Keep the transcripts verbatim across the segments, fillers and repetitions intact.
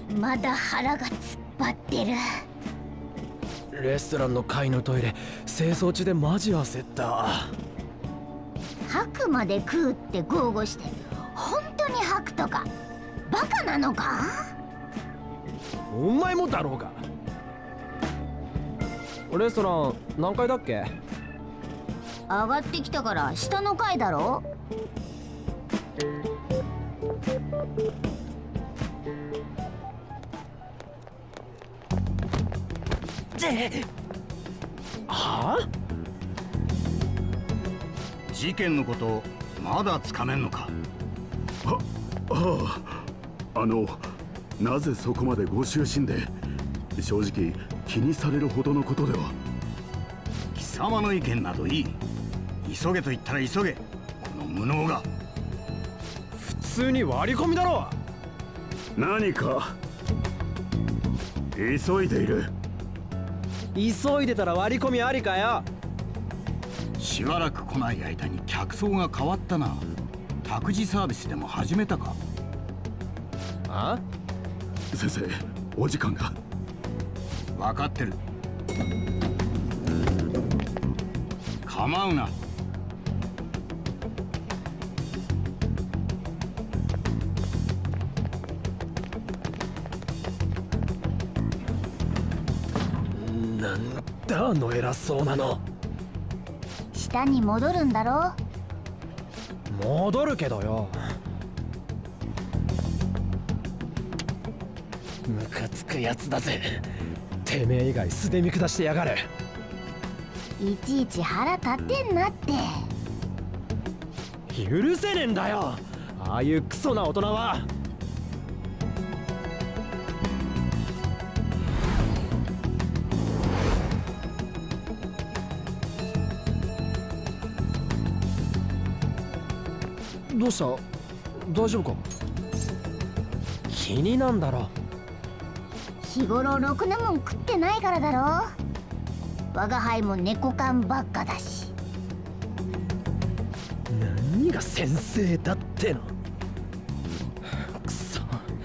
まだ腹が突っ張ってる。 レストランの階のトイレ清掃中でマジ焦った。 吐くまで食うって豪語して本当に吐くとかバカなのか？ お前もだろうが。レストラン何階だっけ？ 上がってきたから下の階だろ。 はあ？ 事件のことまだつかめんのか？ は、はあ、あのなぜそこまでご執心で？正直気にされるほどのことでは。 貴様の意見などいい。急げと言ったら急げ。この無能が。 普通に割り込みだろ。 何か急いでいる。 急いでたら割り込みありかよ。 しばらく来ない間に客層が変わったな。託児サービスでも始めたか？ あ？ 先生、お時間が。 分かってる。構うな。 なんだあの偉そうなの。 下に戻るんだろ。 戻るけどよ。ムカつくやつだぜ。てめえ以外素で見下してやがる。 いちいち腹立ってんなって。 許せねえんだよ、ああいうクソな大人は。どうした？大丈夫か？気になんだろ。 日頃ろくなもん食ってないからだろ。我が輩も猫缶ばっかだし。 何が先生だっての。くそ。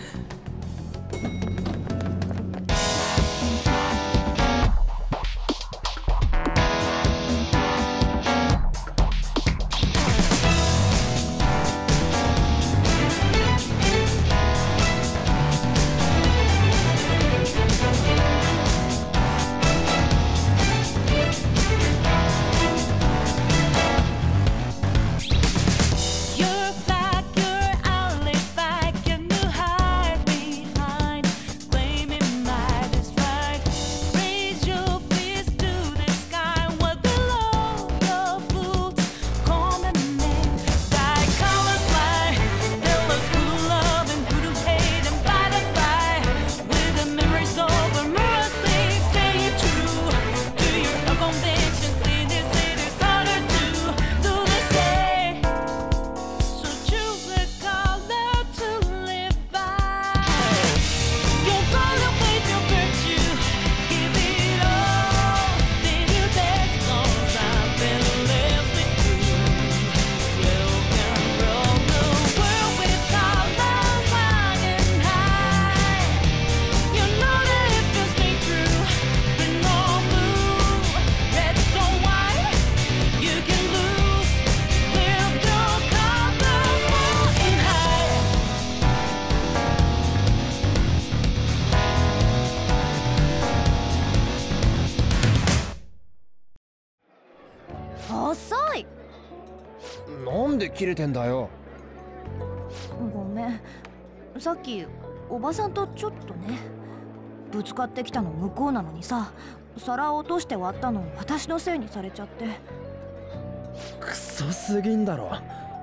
遅い。 なんで切れてんだよ。 ごめん、さっきおばさんとちょっとね、ぶつかってきたの向こうなのにさ、皿を落として割ったの私のせいにされちゃって。 クソすぎんだろ。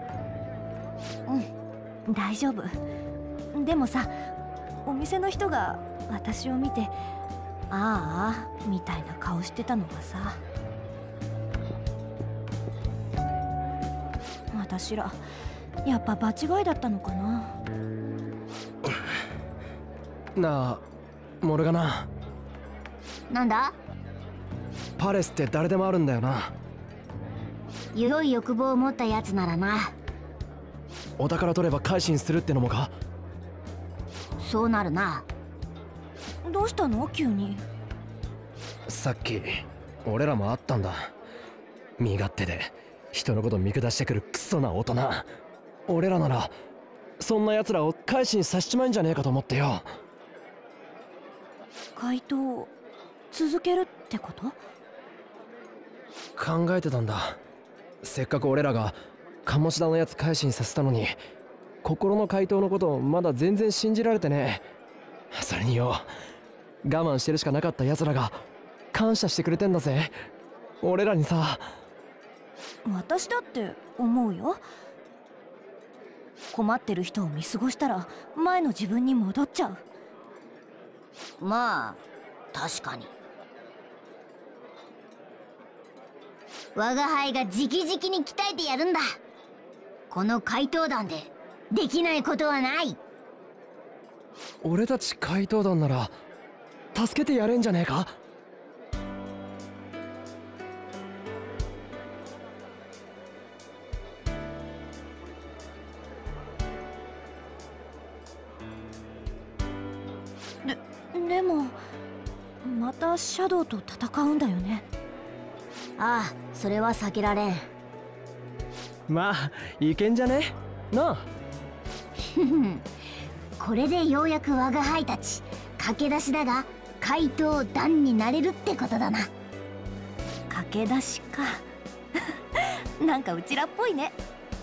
うん、大丈夫。でもさ、お店の人が私を見て「ああ」みたいな顔してたのがさ、私らやっぱ場違いだったのかな。 なあモルガナ。 なんだ？ パレスって誰でもあるんだよな。 広い欲望を持ったやつならな。 お宝取れば改心するってのもか？ そうなるな。 どうしたの急に。 さっき俺らも会ったんだ。身勝手で人のこと見下してくるクソな大人。俺らならそんな奴らを改心させちまうんじゃねえかと思ってよ。 怪盗続けるってこと？ 考えてたんだ。せっかく俺らが鴨志田のやつ改心させたのに、心の怪盗のことをまだ全然信じられてねえ。それによ、我慢してるしかなかった奴らが感謝してくれてんだぜ、俺らにさ。 私だって思うよ。困ってる人を見過ごしたら前の自分に戻っちゃう。 まあ確かに。我が輩が直々に鍛えてやるんだ。この怪盗団でできないことはない。 俺たち怪盗団なら助けてやれんじゃねえか。 で、でもまたシャドウと戦うんだよね。 ああ、それは避けられん。 まあいけんじゃねなあ。 これでようやく我が輩たち駆け出しだが怪盗団になれるってことだな。 駆け出しか。なんかうちらっぽいね。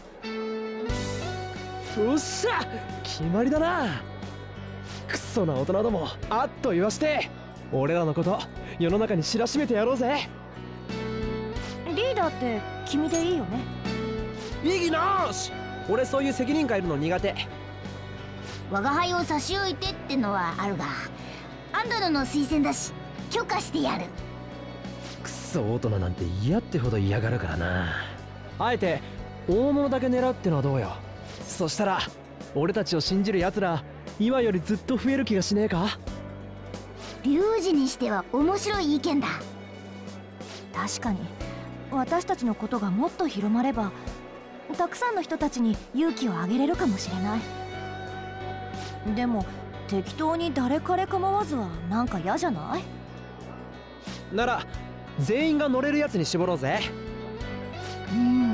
おっしゃ、決まりだな。クソな大人どもあっと言わして、俺らのこと世の中に知らしめてやろうぜ。 リーダーって君でいいよね。 異議なし。俺そういう責任感いるの苦手。 我が輩を差し置いてってのはあるが、アンドロの推薦だし許可してやる。 クソ大人なんて嫌ってほど嫌がるからな。あえて大物だけ狙うってのはどうよ。そしたら俺たちを信じる奴ら今よりずっと増える気がしねえか。 龍二にしては面白い意見だ。 確かに私たちのことがもっと広まればたくさんの人たちに勇気をあげれるかもしれない。でも適当に誰彼構わずはなんか嫌じゃない？ なら全員が乗れるやつに絞ろうぜ。 うん、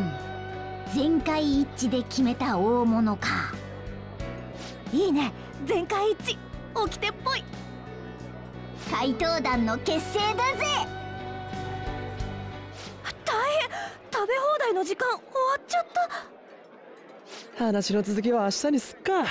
全会一致で決めた大物か。 いいね、全会一致。掟っぽい。 怪盗団の結成だぜ。 大変、食べ放題の時間終わっちゃった。 話の続きは明日にすっか。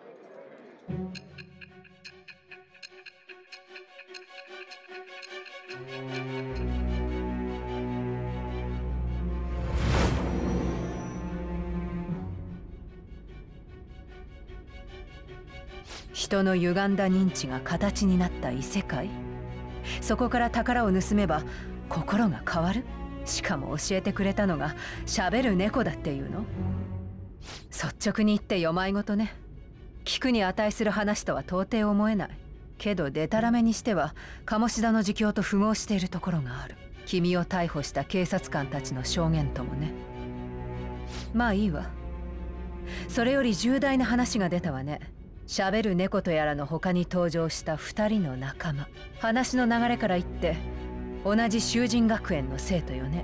人の歪んだ認知が形になった異世界。そこから宝を盗めば心が変わる。しかも教えてくれたのが喋る猫だっていうの。率直に言ってよまいごとね。聞くに値する話とは到底思えない。けどデタラメにしては鴨志田の自供と符合しているところがある。君を逮捕した警察官たちの証言ともね。まあいいわ。それより重大な話が出たわね。喋る猫とやらの他に登場した二人の仲間。話の流れから言って同じ修仁学園の生徒よね。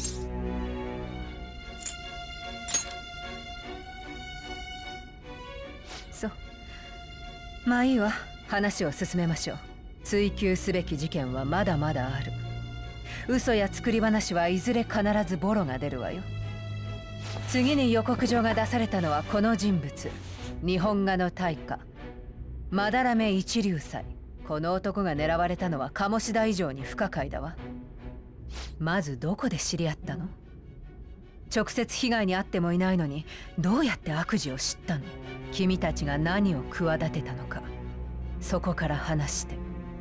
そう。まあいいわ。話を進めましょう。追求すべき事件はまだまだある。嘘や作り話はいずれ必ずボロが出るわよ。次に予告状が出されたのはこの人物。日本画の大家斑目一龍斎。この男が狙われたのは鴨志田以上に不可解だわ。まずどこで知り合ったの？直接被害に遭ってもいないのにどうやって悪事を知ったの？君たちが何を企てたのか、そこから話して。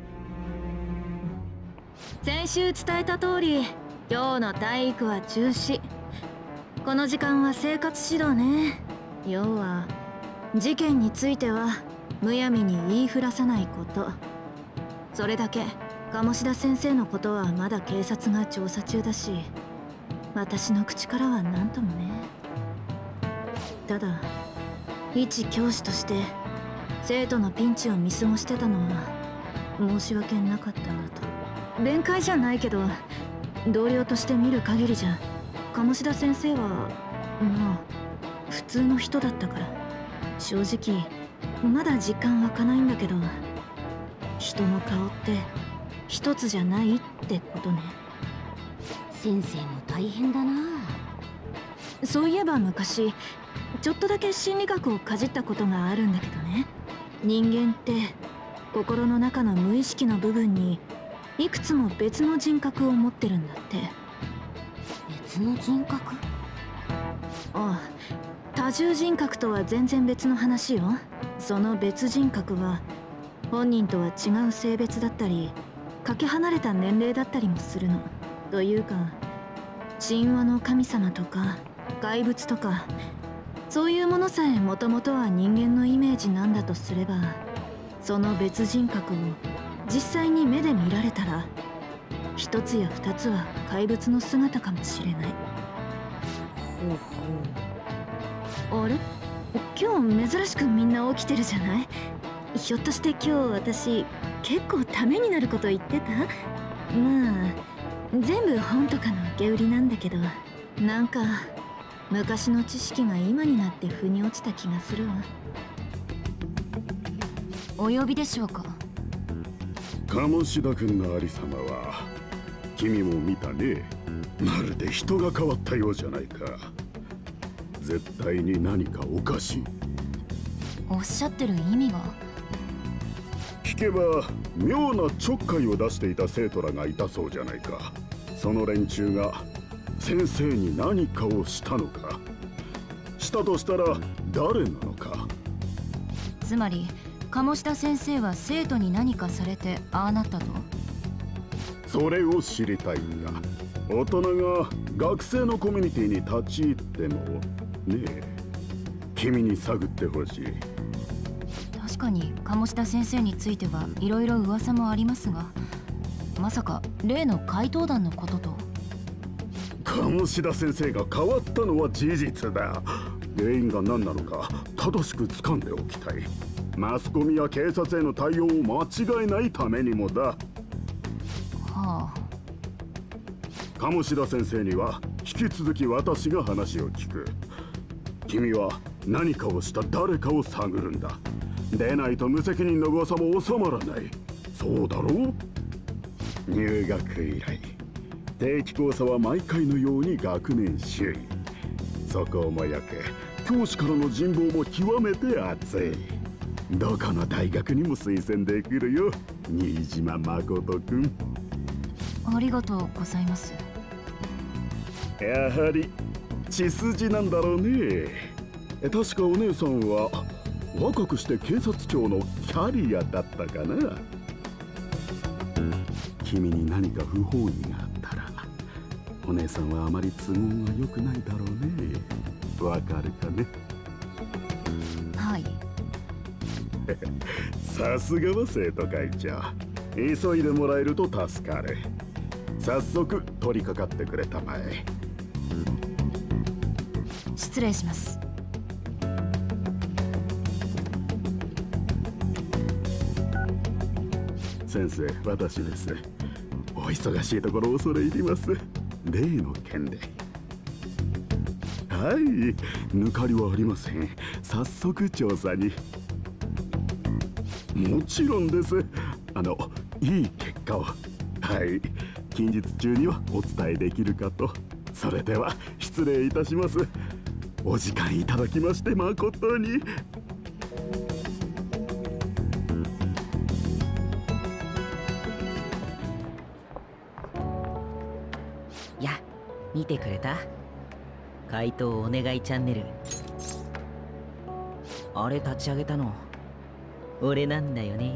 先週伝えた通り今日の体育は中止。この時間は生活指導ね。要は事件についてはむやみに言いふらさないこと。それだけ。鴨志田先生のことはまだ警察が調査中だし、私の口からは何ともね。ただ一教師として生徒のピンチを見過ごしてたのは申し訳なかったなと。弁解じゃないけど、同僚として見る限りじゃ鴨志田先生はまあ普通の人だったから、正直まだ実感湧かないんだけど、人の顔って一つじゃないってことね。 先生も大変だな。 そういえば昔ちょっとだけ心理学をかじったことがあるんだけどね、人間って心の中の無意識の部分にいくつも別の人格を持ってるんだって。 別の人格？ ああ、多重人格とは全然別の話よ。その別人格は本人とは違う性別だったり、かけ離れた年齢だったりもするの。というか、神話の神様とか怪物とかそういうものさえもともとは人間のイメージなんだとすれば、その別人格を実際に目で見られたら、一つや二つは怪物の姿かもしれない。 ほうほう。 あれ、今日珍しくみんな起きてるじゃない。ひょっとして今日私結構ためになること言ってた？まあ全部本とかの受け売りなんだけど、なんか昔の知識が今になって腑に落ちた気がするわ。 お呼びでしょうか？ 鴨志田君のありさまは君も見たね。まるで人が変わったようじゃないか。絶対に何かおかしい。 おっしゃってる意味が？ 聞けば妙なちょっかいを出していた生徒らがいたそうじゃないか。その連中が先生に何かをしたのか。したとしたら誰なのか。 つまり鴨志田先生は生徒に何かされてああなったと？ それを知りたいんだ。大人が学生のコミュニティに立ち入ってもねえ、君に探ってほしい。 確かに鴨志田先生についてはいろいろ噂もありますが、まさか例の怪盗団のことと？ 鴨志田先生が変わったのは事実だ。原因が何なのか正しく掴んでおきたい。マスコミや警察への対応を間違えないためにもだ。 はあ。 鴨志田先生には引き続き私が話を聞く。君は何かをした誰かを探るんだ。でないと無責任の噂も収まらない。そうだろう？入学以来定期考査は毎回のように学年首位。そこもよく教師からの人望も極めて厚い。どこの大学にも推薦できるよ、新島誠君。 ありがとうございます。 やはり血筋なんだろうね。確かお姉さんは若くして警察庁のキャリアだったかな。君に何か不本意があったらお姉さんはあまり都合が良くないだろうね。わかるかね？ はい。 さすがは生徒会長。急いでもらえると助かる。早速取り掛かってくれたまえ。 失礼します。 先生、私です。お忙しいところ恐れ入ります。例の件で。はい、抜かりはありません。早速調査に。もちろんです。あの、いい結果を。はい、近日中にはお伝えできるかと。それでは失礼いたします。お時間いただきまして誠に。 や、見てくれた？回答お願いチャンネル。あれ立ち上げたの俺なんだよね。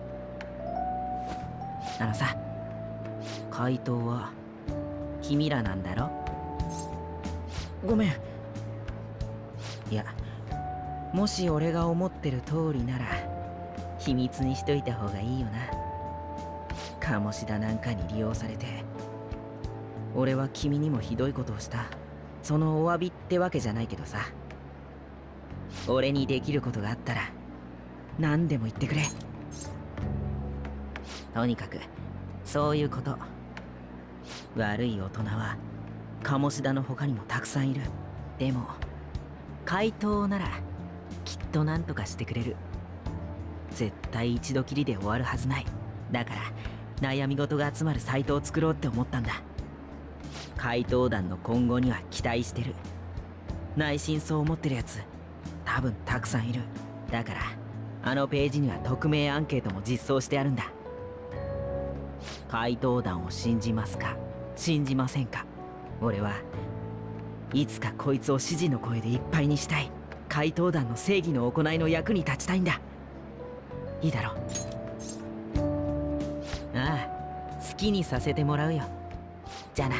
あのさ、回答は君らなんだろ？ごめん。いや、もし俺が思ってる通りなら秘密にしといた方がいいよな。鴨志田なんかに利用されて俺は君にもひどいことをした。そのお詫びってわけじゃないけどさ、俺にできることがあったら何でも言ってくれ。 とにかくそういうこと。悪い大人は鴨志田の他にもたくさんいる。でも怪盗ならきっと何とかしてくれる。絶対一度きりで終わるはずない。だから悩み事が集まるサイトを作ろうって思ったんだ。怪盗団の今後には期待してる。内心そう思ってるやつ多分たくさんいる。だからあのページには匿名アンケートも実装してあるんだ。怪盗団を信じますか信じませんか。俺はいつかこいつを支持の声でいっぱいにしたい。怪盗団の正義の行いの役に立ちたいんだ。いいだろう。ああ、好きにさせてもらうよ。じゃあな。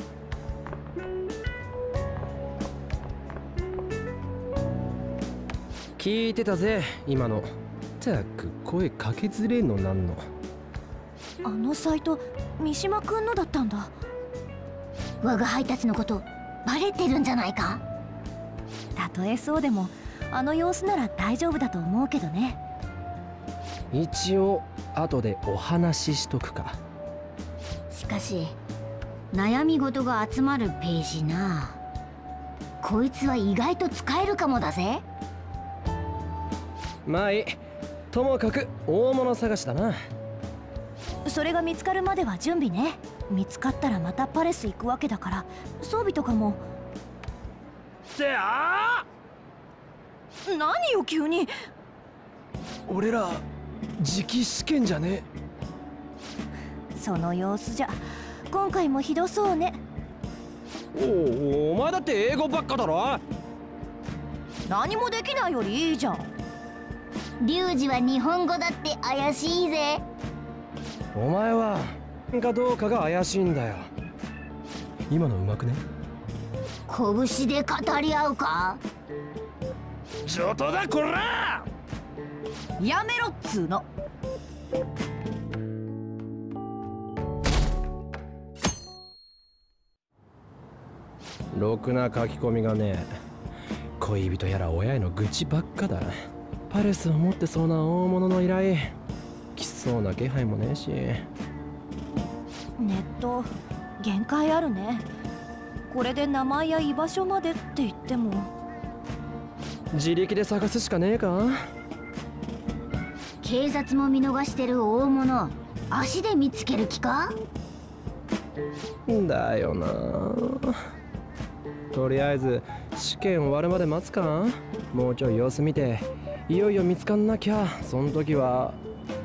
聞いてたぜ今の。ったく声かけづれえのなんの。 あのサイト三島くんのだったんだ。 我が輩たちのことバレてるんじゃないか。 たとえそうでもあの様子なら大丈夫だと思うけどね。 一応後でお話ししとくか。 しかし悩み事が集まるページな。こいつは意外と使えるかもだぜ。 まあいい。ともかく大物探しだな。 それが見つかるまでは準備ね。見つかったらまたパレス行くわけだから装備とかも。 ってあー何よ急に。 俺ら次期試験じゃね。 その様子じゃ今回もひどそうね。 おお、お前だって英語ばっかだろ。 何もできないよりいいじゃん。 リュウジは日本語だって怪しいぜ。 お前はかどうかが怪しいんだよ。今のうまくね。 拳で語り合うか。 上等だこら。 やめろっつーの。 ろくな書き込みがねえ。恋人やら親への愚痴ばっかだ。パレスを持ってそうな大物の依頼来そうな気配もねえし。 ネット限界あるね。これで名前や居場所までって言っても自力で探すしかねえか。 警察も見逃してる大物足で見つける気か。 だよな。とりあえず試験終わるまで待つか。もうちょい様子見ていよいよ見つかんなきゃ。そん時は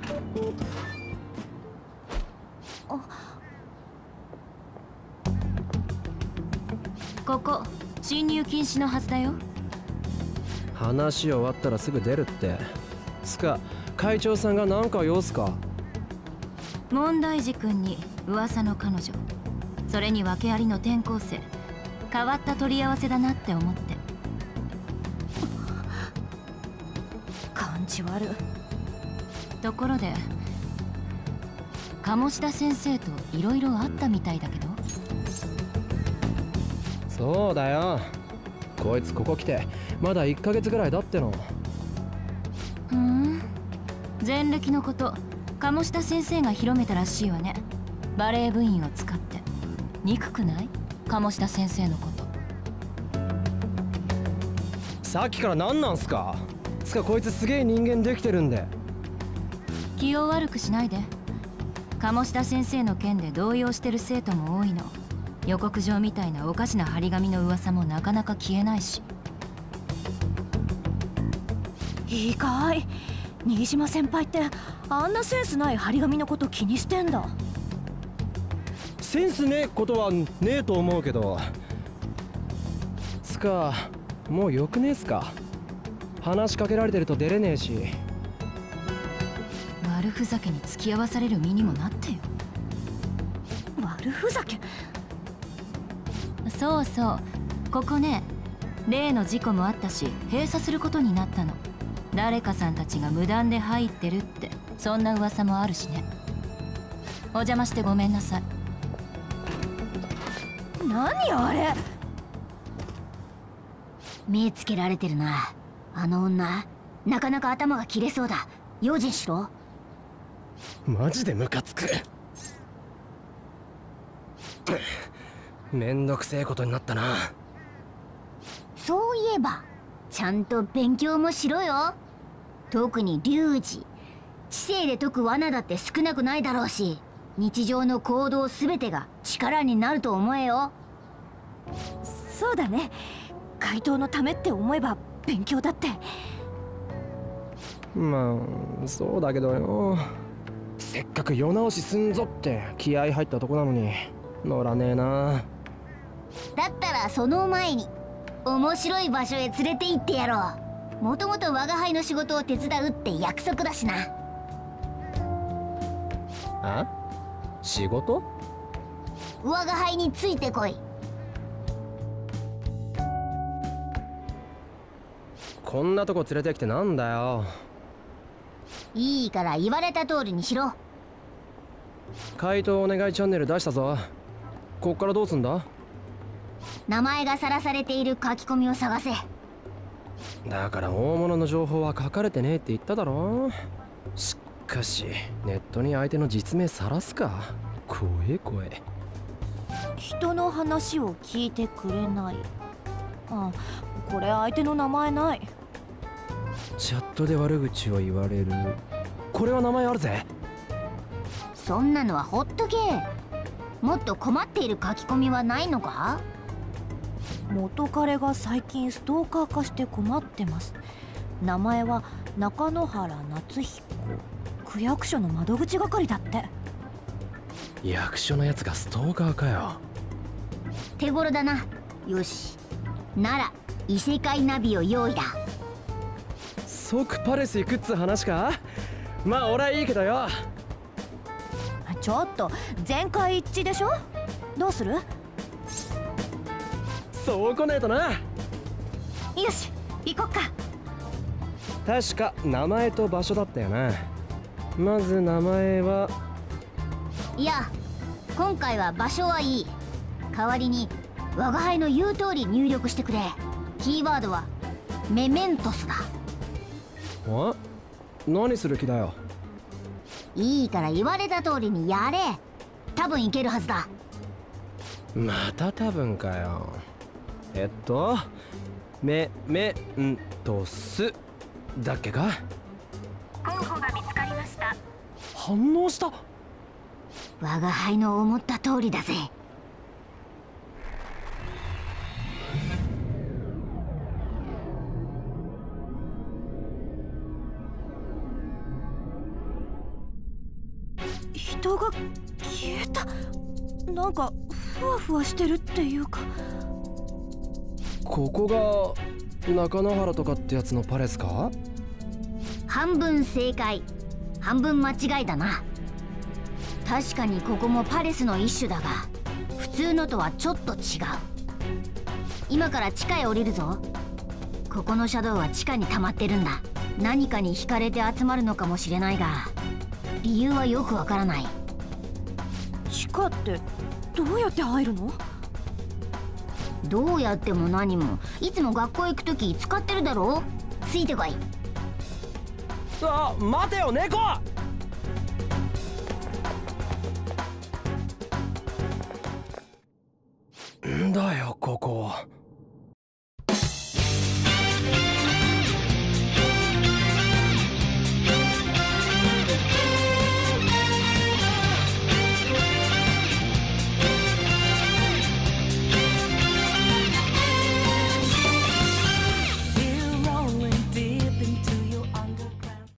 ここ侵入禁止のはずだよ。 話終わったらすぐ出るって。つか会長さんが何か用すか。 問題児君に噂の彼女、それに訳ありの転校生、変わった取り合わせだなって思って。 感じ悪い。 ところで鴨志田先生といろいろあったみたいだけど。 そうだよ。こいつここ来てまだいっかげつぐらいだっての。 ふん、前歴のこと鴨志田先生が広めたらしいわね。バレー部員を使って。憎くない？鴨志田先生のこと。 さっきから何なんすか。つかこいつすげえ人間できてるんで。 気を悪くしないで。鴨志田先生の件で動揺してる生徒も多いの。予告状みたいなおかしな張り紙の噂もなかなか消えないし。 いいかい、新島先輩ってあんなセンスない張り紙のこと気にしてんだ。 センスねえことはねえと思うけど。つかもうよくねえっすか。話しかけられてると出れねえし。 悪ふざけに付き合わされる身にもなってよ。 悪ふざけ。 そうそう、ここね、例の事故もあったし閉鎖することになったの。誰かさんたちが無断で入ってるって、そんな噂もあるしね。お邪魔してごめんなさい。 何あれ。 目つけられてるな。あの女なかなか頭が切れそうだ。用心しろ。 マジでムカつく。めんどくせえことになったな。 そういえばちゃんと勉強もしろよ。特に龍二、知性で解く罠だって少なくないだろうし、日常の行動すべてが力になると思えよ。 そうだね、怪盗のためって思えば勉強だって。 まあそうだけどよ、せっかく世直しすんぞって気合入ったとこなのに乗らねえな。 だったらその前に面白い場所へ連れて行ってやろう。もともと我が輩の仕事を手伝うって約束だしな。 あ？仕事？ 我が輩についてこい。 こんなとこ連れてきてなんだよ。 いいから言われた通りにしろ。 怪盗お願いチャンネル出したぞ。こっからどうすんだ？ 名前がさらされている書き込みを探せ。 だから大物の情報は書かれてねえって言っただろ。しかしネットに相手の実名さらすか。怖え怖え。 人の話を聞いてくれない。あ、これ相手の名前ない。 チャットで悪口を言われる。これは名前あるぜ。 そんなのはほっとけ。もっと困っている書き込みはないのか？ 元彼が最近ストーカー化して困ってます。名前は中野原夏彦。区役所の窓口係だって。 役所のやつがストーカーかよ。 手頃だな。よし、なら異世界ナビを用意だ。 即パレス行くっつ話か？まあ俺はいいけどよ。 ちょっと全会一致でしょ。どうする？ そう来ねえとな。 よし、行こっか。 確か名前と場所だったよな。まず名前は。 いや、今回は場所はいい。代わりに我が輩の言う通り入力してくれ。キーワードはメメントスだ。 あ？何する気だよ。 いいから言われた通りにやれ。多分いけるはずだ。 また多分かよ。えっとメメントスだっけか。 候補が見つかりました。 反応した。 我が輩の思った通りだぜ。 人が消えた。なんかふわふわしてるっていうか。 ここが中野原とかってやつのパレスか？ 半分正解、半分間違いだな。確かにここもパレスの一種だが、普通のとはちょっと違う。今から地下へ降りるぞ。ここのシャドウは地下に溜まってるんだ。何かに惹かれて集まるのかもしれないが、理由はよくわからない。 地下ってどうやって入るの？ どうやっても何も、いつも学校行くとき使ってるだろう。ついてこい。 あ、待てよ猫。んだよここ。